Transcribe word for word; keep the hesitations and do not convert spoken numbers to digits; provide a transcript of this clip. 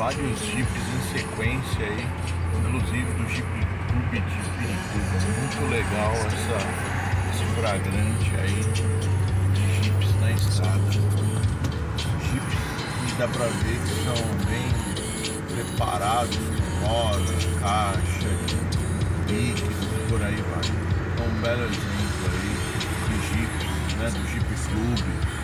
vários jipes em sequência aí, inclusive do Jeep Clube de Pirituba. Muito legal essa, esse flagrante aí de jipes na estrada. Jipes que dá pra ver que são bem preparados, com roda, caixa, líquidos, por aí vai. Então um belo exemplo aí de jipes, né, do Jeep Clube.